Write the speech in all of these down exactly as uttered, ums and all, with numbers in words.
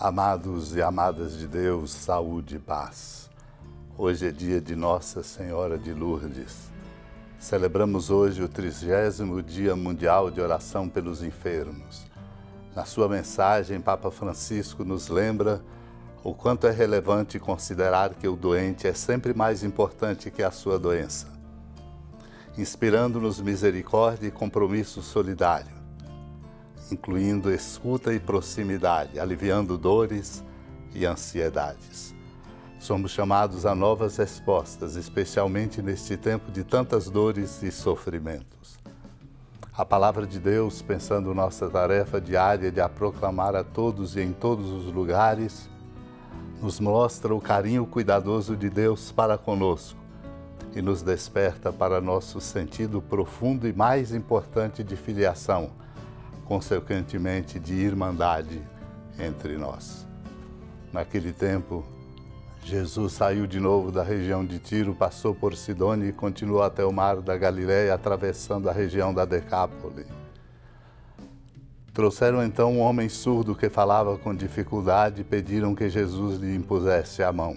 Amados e amadas de Deus, saúde e paz. Hoje é dia de Nossa Senhora de Lourdes. Celebramos hoje o trigésimo Dia Mundial de Oração pelos Enfermos. Na sua mensagem, Papa Francisco nos lembra o quanto é relevante considerar que o doente é sempre mais importante que a sua doença, inspirando-nos misericórdia e compromisso solidário, incluindo escuta e proximidade, aliviando dores e ansiedades. Somos chamados a novas respostas, especialmente neste tempo de tantas dores e sofrimentos. A palavra de Deus, pensando nossa tarefa diária de a proclamar a todos e em todos os lugares, nos mostra o carinho cuidadoso de Deus para conosco e nos desperta para nosso sentido profundo e mais importante de filiação, consequentemente de irmandade entre nós. Naquele tempo, Jesus saiu de novo da região de Tiro, passou por Sidônia e continuou até o mar da Galileia, atravessando a região da Decápole. Trouxeram então um homem surdo que falava com dificuldade e pediram que Jesus lhe impusesse a mão.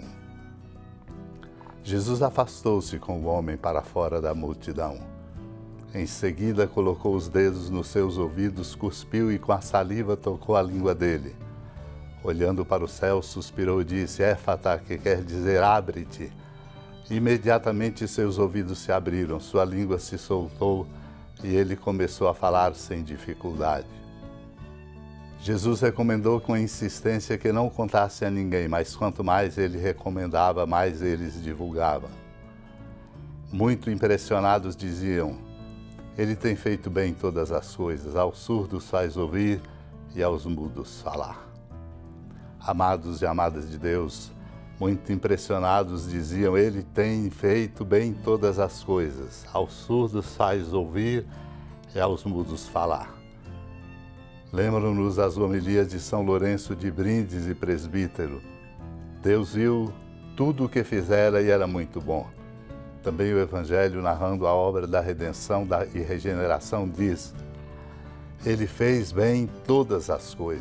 Jesus afastou-se com o homem para fora da multidão. Em seguida, colocou os dedos nos seus ouvidos, cuspiu e com a saliva tocou a língua dele. Olhando para o céu, suspirou e disse: Éfata, que quer dizer abre-te. Imediatamente seus ouvidos se abriram, sua língua se soltou e ele começou a falar sem dificuldade. Jesus recomendou com insistência que não contasse a ninguém, mas quanto mais ele recomendava, mais eles divulgavam. Muito impressionados diziam: Ele tem feito bem todas as coisas, aos surdos faz ouvir e aos mudos falar. Amados e amadas de Deus, muito impressionados diziam: Ele tem feito bem todas as coisas, aos surdos faz ouvir e aos mudos falar. Lembram-nos as homilias de São Lourenço de Brindes e presbítero. Deus viu tudo o que fizera e era muito bom. Também o Evangelho, narrando a obra da redenção e regeneração, diz: Ele fez bem todas as coisas.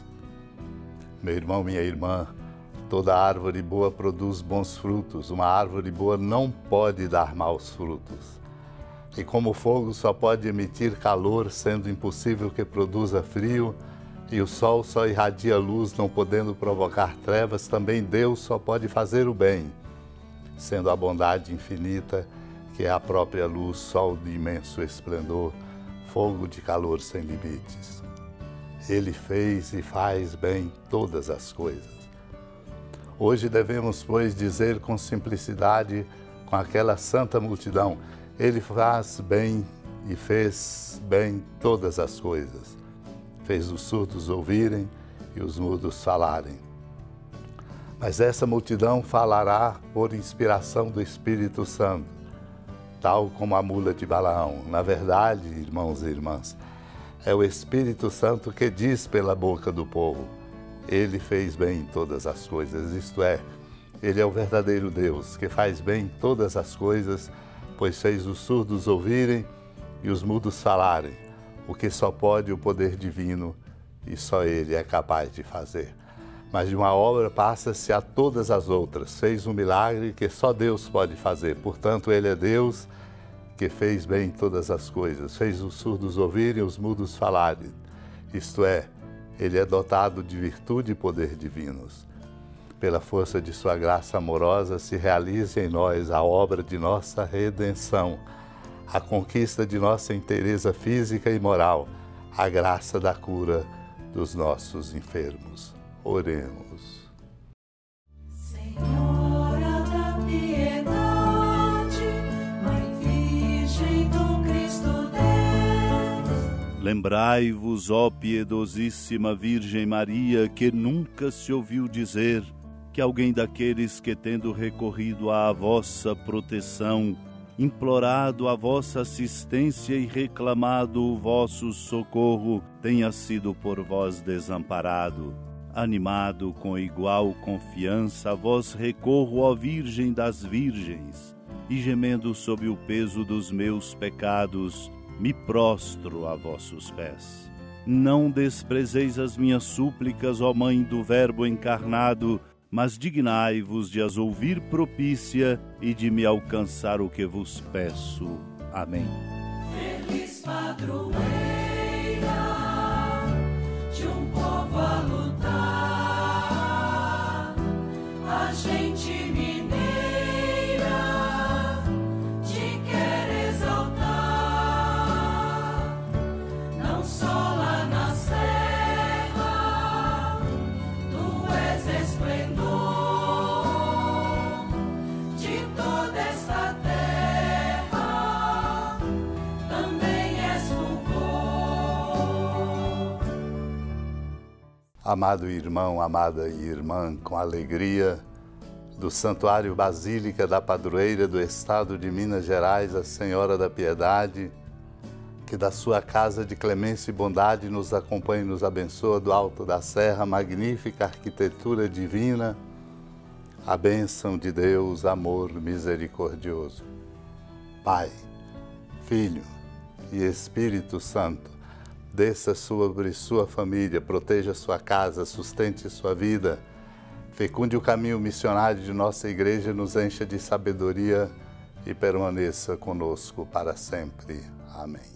Meu irmão, minha irmã, toda árvore boa produz bons frutos. Uma árvore boa não pode dar maus frutos. E como o fogo só pode emitir calor, sendo impossível que produza frio, e o sol só irradia luz, não podendo provocar trevas, também Deus só pode fazer o bem, sendo a bondade infinita, que é a própria luz, sol de imenso esplendor, fogo de calor sem limites. Ele fez e faz bem todas as coisas. Hoje devemos, pois, dizer com simplicidade, com aquela santa multidão: Ele faz bem e fez bem todas as coisas. Fez os surdos ouvirem e os mudos falarem. Mas essa multidão falará por inspiração do Espírito Santo, tal como a mula de Balaão. Na verdade, irmãos e irmãs, é o Espírito Santo que diz pela boca do povo: Ele fez bem todas as coisas, isto é, Ele é o verdadeiro Deus, que faz bem todas as coisas, pois fez os surdos ouvirem e os mudos falarem, o que só pode o poder divino e só Ele é capaz de fazer. Mas de uma obra passa-se a todas as outras. Fez um milagre que só Deus pode fazer. Portanto, Ele é Deus que fez bem todas as coisas. Fez os surdos ouvirem e os mudos falarem. Isto é, Ele é dotado de virtude e poder divinos. Pela força de sua graça amorosa, se realize em nós a obra de nossa redenção, a conquista de nossa inteireza física e moral, a graça da cura dos nossos enfermos. Oremos. Senhora da piedade, Mãe Virgem do Cristo Deus. Lembrai-vos, ó piedosíssima Virgem Maria, que nunca se ouviu dizer que alguém daqueles que, tendo recorrido à vossa proteção, implorado a vossa assistência e reclamado o vosso socorro, tenha sido por vós desamparado. Animado com igual confiança, vós recorro, ó Virgem das Virgens, e gemendo sob o peso dos meus pecados, me prostro a vossos pés. Não desprezeis as minhas súplicas, ó Mãe do Verbo encarnado, mas dignai-vos de as ouvir propícia e de me alcançar o que vos peço. Amém. Feliz padroeira de um povo a lutar, a gente mineira te quer exaltar, não só lá na serra, tu és esplendor de toda esta terra, também és fulgor. Amado irmão, amada irmã, com alegria, do Santuário Basílica da Padroeira do Estado de Minas Gerais, a Senhora da Piedade, que da sua casa de clemência e bondade nos acompanhe e nos abençoa do alto da serra, magnífica arquitetura divina, a bênção de Deus, amor misericordioso. Pai, Filho e Espírito Santo, desça sobre sua família, proteja sua casa, sustente sua vida, fecunde o caminho missionário de nossa igreja, nos encha de sabedoria e permaneça conosco para sempre. Amém.